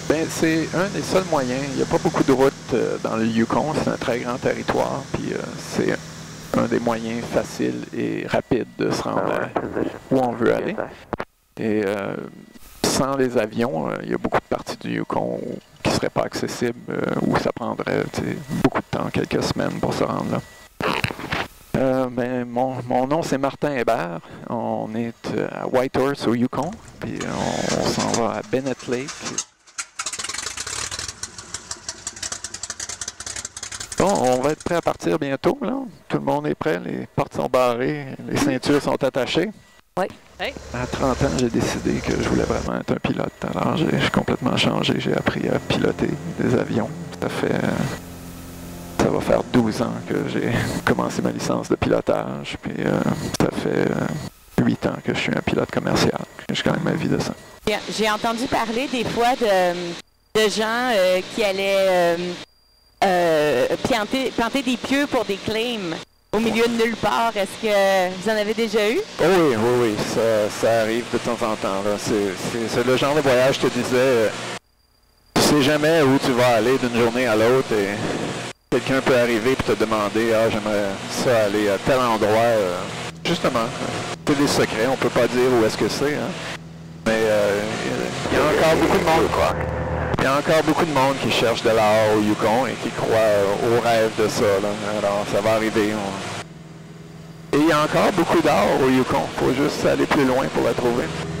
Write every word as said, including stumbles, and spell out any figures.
Ben, c'est un des seuls moyens. Il n'y a pas beaucoup de routes euh, dans le Yukon. C'est un très grand territoire. Puis euh, c'est un des moyens faciles et rapides de se rendre à où on veut aller. Et euh, sans les avions, euh, il y a beaucoup de parties du Yukon où, qui ne seraient pas accessibles, euh, où ça prendrait beaucoup de temps, quelques semaines pour se rendre là. Euh, ben, mon, mon nom, c'est Martin Hébert. On est euh, à Whitehorse, au Yukon. Puis on, on s'en va à Bennett Lake. Bon, on va être prêt à partir bientôt, là. Tout le monde est prêt, les portes sont barrées, les ceintures sont attachées. Oui. Oui. À trente ans, j'ai décidé que je voulais vraiment être un pilote. Alors, j'ai complètement changé. J'ai appris à piloter des avions. Ça fait... Euh, ça va faire douze ans que j'ai commencé ma licence de pilotage. Puis, euh, ça fait euh, huit ans que je suis un pilote commercial. Je gagne ma vie de ça. J'ai entendu parler des fois de, de gens euh, qui allaient... Euh, Euh, planter, planter des pieux pour des claims au milieu de nulle part. Est-ce que vous en avez déjà eu? Oh oui, oui, oui, ça, ça arrive de temps en temps. C'est le genre de voyage, je te disais, euh, tu sais jamais où tu vas aller d'une journée à l'autre et quelqu'un peut arriver et te demander « Ah, j'aimerais ça aller à tel endroit. Euh, » Justement, c'est des secrets, on peut pas dire où est-ce que c'est, hein. Mais euh, il y a encore beaucoup de monde, quoi. Il y a encore beaucoup de monde qui cherche de l'or au Yukon et qui croit euh, au rêve de ça, là. Alors, ça va arriver. On... Et il y a encore beaucoup d'or au Yukon. Il faut juste aller plus loin pour la trouver.